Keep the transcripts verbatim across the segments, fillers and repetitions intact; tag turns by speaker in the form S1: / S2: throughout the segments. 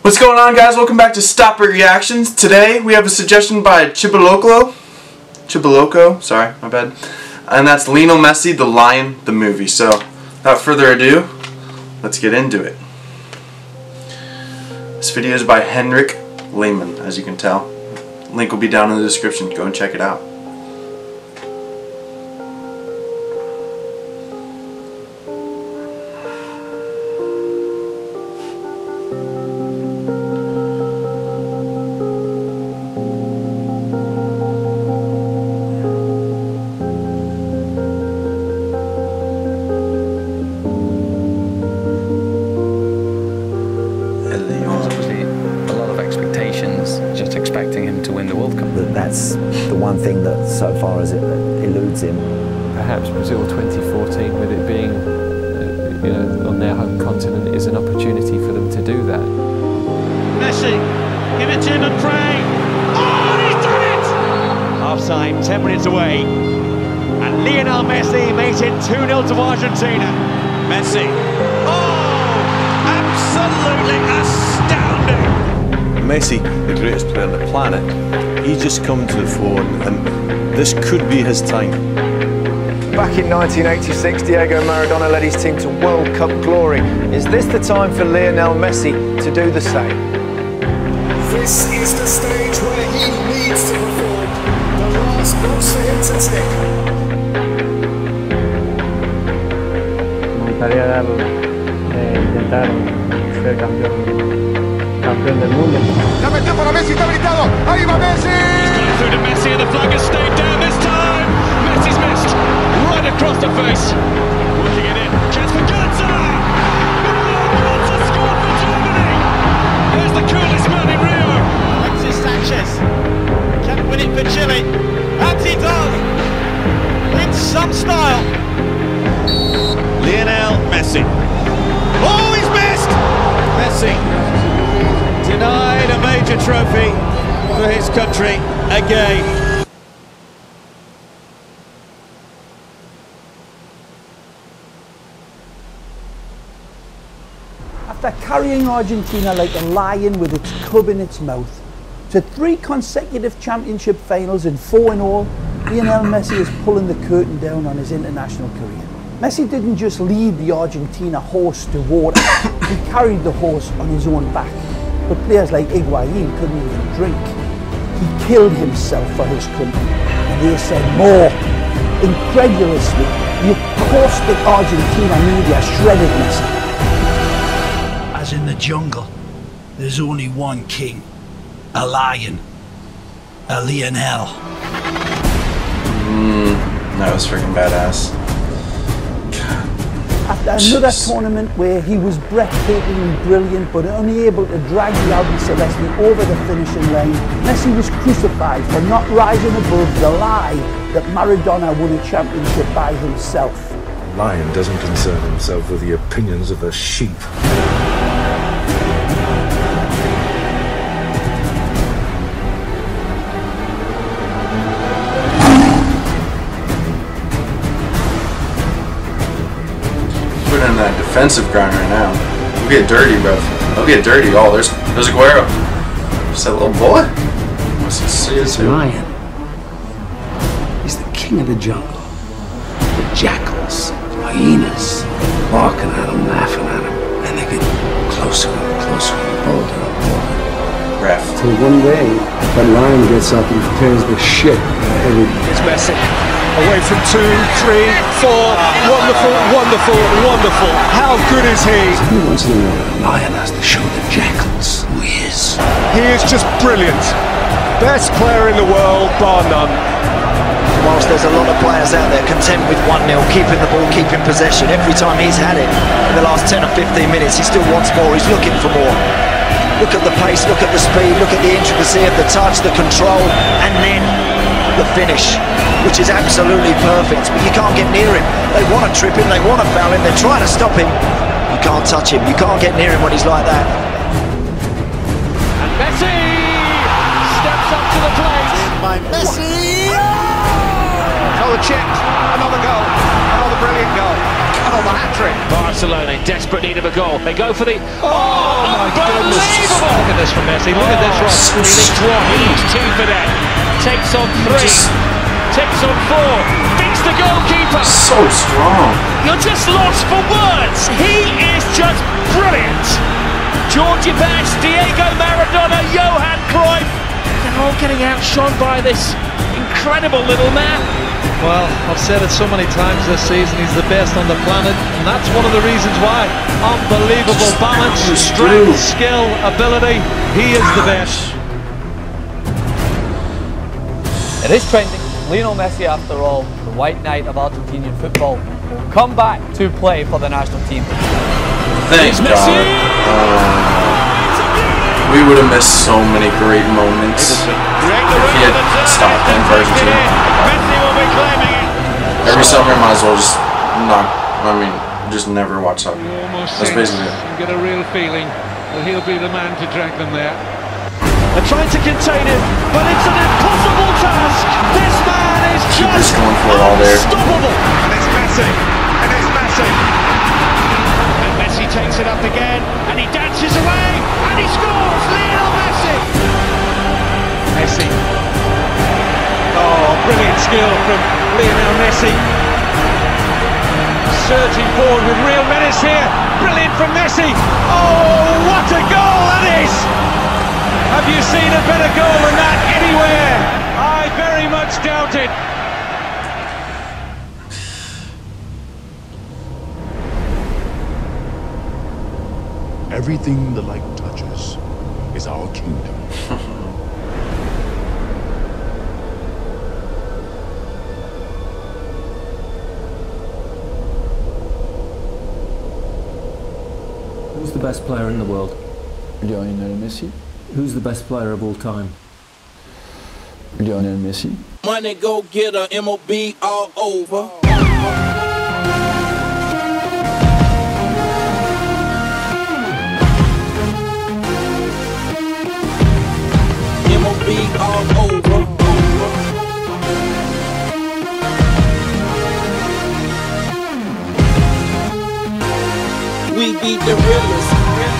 S1: What's going on, guys? Welcome back to Stop It Reactions. Today we have a suggestion by Chiboloco. Chiboloco, sorry, my bad. And that's Lionel Messi, The Lion, the movie. So, without further ado, let's get into it. This video is by Henrik Lehmann, as you can tell. Link will be down in the description. Go and check it out.
S2: Just expecting him to win the World Cup.
S3: That's the one thing that so far as it eludes him.
S4: Perhaps Brazil twenty fourteen, with it being uh, you know, on their home continent, is an opportunity for them to do that.
S5: Messi, give it to him and pray. Oh, he's done it! Half time, ten minutes away. And Lionel Messi makes it two nil to Argentina. Messi. Oh, absolutely astounding.
S6: Messi, the greatest player on the planet, he's just come to the fore, and this could be his time.
S7: Back in nineteen eighty-six, Diego Maradona led his team to World Cup glory. Is this the time for Lionel Messi to do the same?
S8: This is the stage where he needs to perform. The last box for him to tick.
S9: Me gustaría dar, eh, intentar ser campeón. Campeón del mundo.
S8: La metió para Messi, está habilitado. Ahí va Messi.
S5: He's gone through to Messi and the flag has stayed down this time. Messi's missed right across the face. Looking it in. Chance for Götze. Götze scored for Germany. There's the coolest man in Rio. Alexis Sanchez can win it for Chile. And he does. In some style. Lionel Messi. Oh, he's missed. Messi. Denied a major trophy for his country again.
S10: After carrying Argentina like a lion with its cub in its mouth to three consecutive championship finals and four in all, Lionel Messi is pulling the curtain down on his international career. Messi didn't just lead the Argentina horse to water, he carried the horse on his own back. But players like Higuaín couldn't even drink. He killed himself for his country, and they said more. Incredulously, the caustic Argentina media shredded Messi. As in the jungle, there's only one king, a lion, a Lionel.
S1: Mmm, that was freaking badass.
S10: After another tournament where he was breathtakingly brilliant but unable to drag the Albiceleste over the finishing line, Messi was crucified for not rising above the lie that Maradona won a championship by himself.
S11: A lion doesn't concern himself with the opinions of a sheep.
S1: In that defensive grind right now. We'll get dirty, bro. We'll get dirty. Oh, there's there's Aguero. Just that little boy. What's he see it too?
S10: Lion. He's the king of the jungle. The jackals, hyenas, barking at him, laughing at him, and they get closer and closer and bolder and bolder.
S1: Ref.
S9: Till one day, that lion gets up and tears the shit out of everybody.
S5: It's Messi. Away from two, three, four. Wonderful, wonderful, wonderful. How good is he?
S10: Every once in a while, a lion has to show the jackals who he is.
S5: He is just brilliant. Best player in the world, bar none.
S12: Whilst there's a lot of players out there content with one nil, keeping the ball, keeping possession, every time he's had it in the last ten or fifteen minutes, he still wants more, he's looking for more. Look at the pace, look at the speed, look at the intricacy of the touch, the control, and then the finish, which is absolutely perfect, but you can't get near him. They want to trip him, they want to foul him, they're trying to stop him. You can't touch him, you can't get near him when he's like that.
S5: And Messi steps up to the plate.
S8: By Messi!
S5: Another chip, another goal, another brilliant goal. Oh, the hat-trick. Barcelona in desperate need of a goal. They go for the... Oh, oh my unbelievable! ridiculous from Messi. Look at this, Ross. He needs one, he needs two for that. Takes on three, just, takes on four, beats the goalkeeper.
S1: So strong.
S5: You're just lost for words. He is just brilliant. Georgie Best, Diego Maradona, Johan Cruyff. They're all getting outshone by this incredible little man.
S13: Well, I've said it so many times this season, he's the best on the planet, and that's one of the reasons why. Unbelievable balance, strength, skill, ability. He is the best.
S14: It is trending. Lionel Messi, after all, the white knight of Argentinian football, will come back to play for the national team.
S1: Thank God. Uh, we would have missed so many great moments if he had stopped playing for Argentina. Every summer, might as well just not. I mean, just never watch soccer. That's basically it.
S5: You get a real feeling that he'll be the man to drag them there. They're trying to contain him, but it's an impossible task. This man is just
S1: going for it all there.
S5: unstoppable. And it's Messi, and it's Messi. And Messi takes it up again, and he dances away, and he scores. Lionel Messi. Messi. Oh, brilliant skill from Lionel Messi. Surging forward with real menace here. Brilliant from Messi. Oh, what a goal that is! Have you seen a better goal than that anywhere? I very much doubt it.
S15: Everything the light touches is our kingdom.
S16: Who's the best player in the world?
S17: Lionel Messi.
S16: Who's the best player of all time?
S17: Lionel Messi.
S18: Money go get a M O B all over. M O B all over. We be the realest.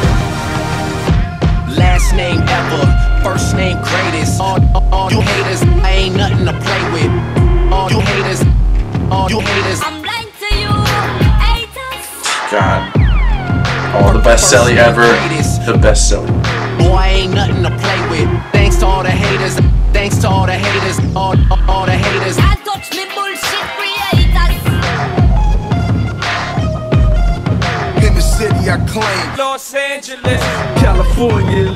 S18: Last name ever, first name greatest. All, all, all you haters, I ain't nothing to play with. All you haters, all you haters. I'm blind to you, haters.
S1: God. Oh, the best Selly ever. The best Selly.
S18: Boy, I ain't nothing to play with. Thanks to all the haters. Thanks to all the haters. All, all, all the haters. I touch me bullshit creators.
S8: In the city I claim
S18: Los Angeles,
S8: California,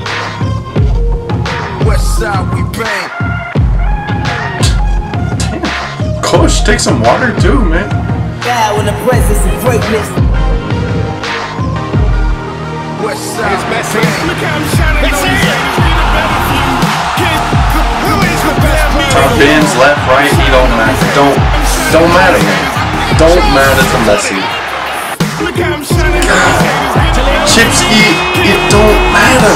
S8: West Side we bang.
S1: Coach, take some water too, man.
S18: God in the presence of greatness.
S8: West Side
S5: It's Messi.
S8: Look how I'm shining on his Who is the best player?
S1: Top bins, left, right, he don't matter. Don't, don't matter, man. Don't matter to Messi.
S8: Look how I'm shining on his
S1: Chipsky, it don't matter.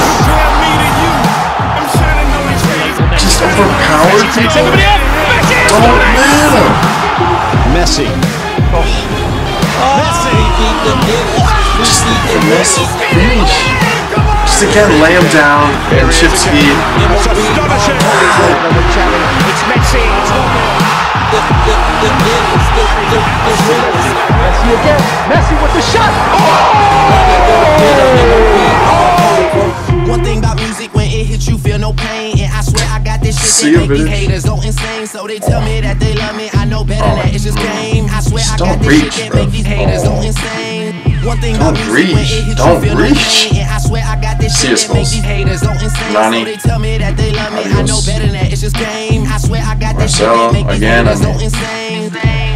S1: Just overpowered people. Don't matter.
S6: Messi.
S1: Oh.
S18: Messi.
S1: Just a Messi finish. Just again, lay him down and Chipsky.
S5: It's astonishing. It's Messi. It's
S18: Messi again. Messi with the shot. One thing about music, when it hits you, feel no pain. And I swear I got this shit that make these haters go insane. So they tell me that they love me. I know better than that. It's just game. I swear I got this shit that make these haters go insane. One thing about music, when it hits you, feel no pain. And I swear I got this shit that make these haters go insane. So they tell me that they love me. I know better than that. It's just game. I swear I got this shit that make these haters go insane.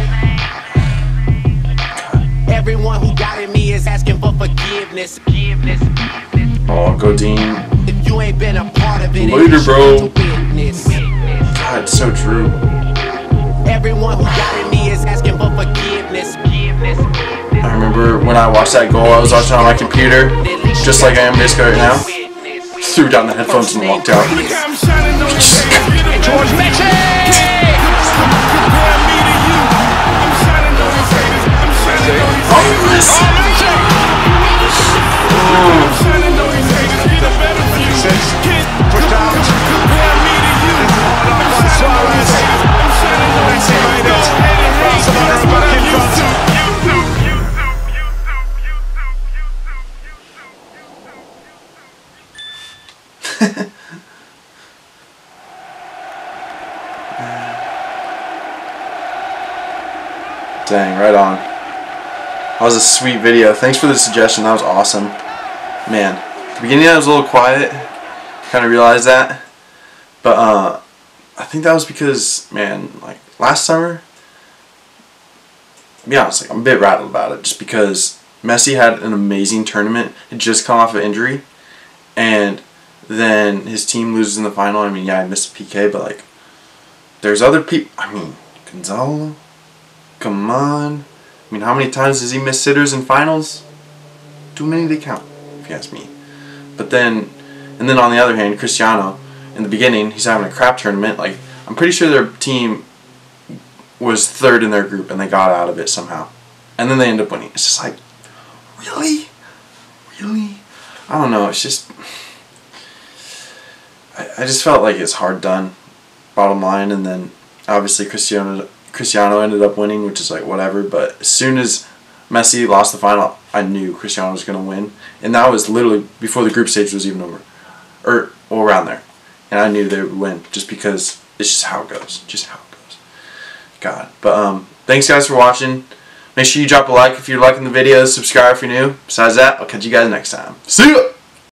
S18: Everyone who doubted me is asking for forgiveness. Forgiveness.
S1: Oh, Godin.
S18: If you ain't been a part of it,
S1: later, bro. God, it's so true.
S18: Everyone who doubted me is asking for forgiveness.
S1: I remember when I watched that goal, I was watching on my computer, just like I am basically right now. Threw down the headphones and walked out.
S5: George Messi.
S1: Oh, Messi. Oh. Dang, right on. That was a sweet video. Thanks for the suggestion. That was awesome. Man, at the beginning I was a little quiet. Kind of realized that. But uh, I think that was because, man, like last summer, to be honest, like, I'm a bit rattled about it. Just because Messi had an amazing tournament. Had just come off of injury. And then his team loses in the final. I mean, yeah, I missed a P K, but like, there's other people. I mean, Gonzalo. Come on. I mean, how many times does he miss sitters in finals? Too many to count, if you ask me. But then, and then on the other hand, Cristiano, in the beginning, he's having a crap tournament. Like, I'm pretty sure their team was third in their group and they got out of it somehow. And then they end up winning. It's just like, really? Really? I don't know. It's just, I, I just felt like it's hard done, bottom line. And then, obviously, Cristiano Cristiano ended up winning, which is like whatever. But as soon as Messi lost the final, I knew Cristiano was going to win. And that was literally before the group stage was even over. Or, or around there. And I knew they would win just because it's just how it goes. Just how it goes. God. But um, thanks guys for watching. Make sure you drop a like if you're liking the videos. Subscribe if you're new. Besides that, I'll catch you guys next time. See ya!